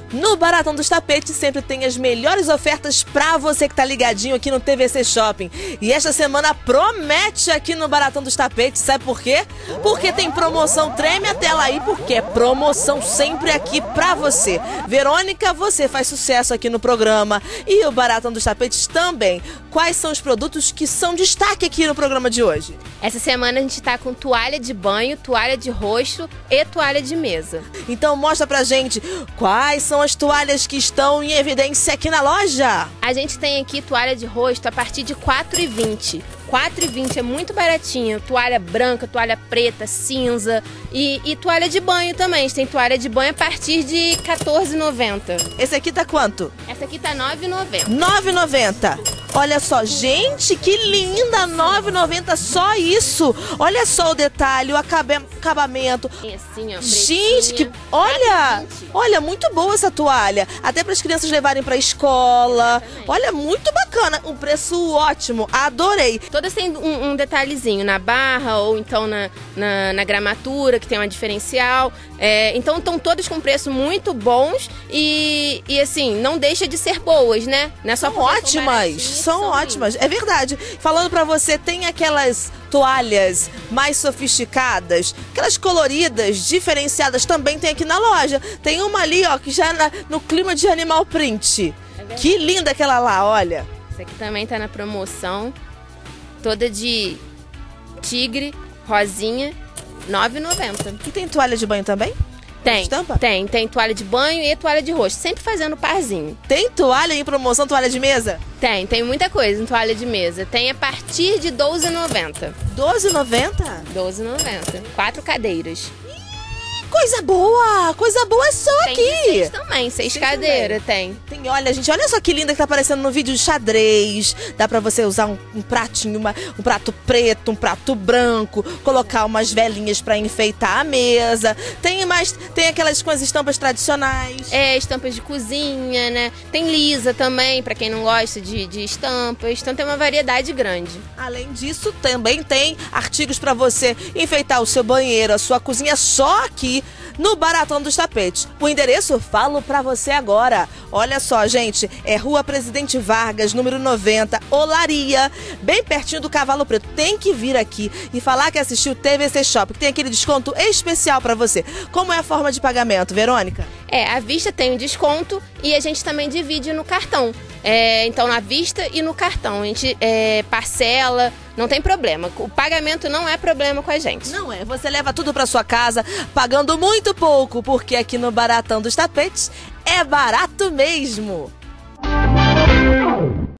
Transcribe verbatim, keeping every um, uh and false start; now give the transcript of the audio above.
No Baratão dos Tapetes sempre tem as melhores ofertas pra você que tá ligadinho aqui no T V C Shopping. E esta semana promete aqui no Baratão dos Tapetes, sabe por quê? Porque tem promoção, treme a tela aí, porque é promoção sempre aqui pra você. Verônica, você faz sucesso aqui no programa e o Baratão dos Tapetes também. Quais são os produtos que são destaque aqui no programa de hoje? Essa semana a gente tá com toalha de banho, toalha de rosto e toalha de mesa. Então mostra pra gente quais são as toalhas que estão em evidência aqui na loja. A gente tem aqui toalha de rosto a partir de quatro reais e vinte centavos. quatro reais e vinte centavos é muito baratinho. Toalha branca, toalha preta, cinza e, e toalha de banho também. A gente tem toalha de banho a partir de quatorze reais e noventa centavos. Esse aqui tá quanto? Essa aqui tá nove reais e noventa centavos. nove reais e noventa centavos. Olha só, gente, que linda! nove reais e noventa centavos, só isso. Olha só o detalhe, o acabe- acabamento. E assim, ó, Gente, que olha, quatro reais e vinte centavos. olha, muito boa essa toalha. Até para as crianças levarem para a escola. Olha, muito bacana, um preço ótimo. Adorei. Todas têm um, um detalhezinho na barra ou então na, na, na gramatura, que tem uma diferencial. É, então estão todas com preço muito bons e, e assim, não deixa de ser boas, né? Não é só São porque ótimas, baratinhas, são ótimas, é verdade. Falando pra você, tem aquelas toalhas mais sofisticadas, aquelas coloridas, diferenciadas, também tem aqui na loja. Tem uma ali, ó, que já é na- no clima de animal print. É Que linda aquela lá, olha. Essa aqui também tá na promoção, toda de tigre, rosinha, nove reais e noventa centavos. E tem toalha de banho também? Tem, Estampa? tem, tem toalha de banho e toalha de rosto, sempre fazendo parzinho. Tem toalha em promoção, toalha de mesa? Tem, tem muita coisa em toalha de mesa. Tem a partir de doze reais e noventa centavos. doze reais e noventa centavos? doze reais e noventa centavos. Quatro cadeiras. Coisa boa! Coisa boa é só Tem aqui! de seis também, seis Tem cadeiras, tem. Tem, olha, gente, olha só que linda que tá aparecendo no vídeo de xadrez. Dá pra você usar um, um pratinho, uma- um prato preto, um prato branco, colocar umas velinhas pra enfeitar a mesa. Tem mais, tem aquelas com as estampas tradicionais. É, estampas de cozinha, né? Tem lisa também, pra quem não gosta de, de estampas. Então tem uma variedade grande. Além disso, também tem artigos pra você enfeitar o seu banheiro, a sua cozinha, só aqui no Baratão dos Tapetes. O endereço falo pra você agora. Olha só, gente, é Rua Presidente Vargas, número noventa, Olaria, bem pertinho do Cavalo Preto. Tem que vir aqui e falar que assistiu o T V C Shopping, que tem aquele desconto especial pra você. Como é a forma de pagamento, Verônica? É, à vista tem o desconto e a gente também divide no cartão. É, então, na vista e no cartão. A gente é, parcela, não tem problema. O pagamento não é problema com a gente. Não é, você leva tudo pra sua casa pagando muito pouco, porque aqui no Baratão dos Tapetes é barato mesmo.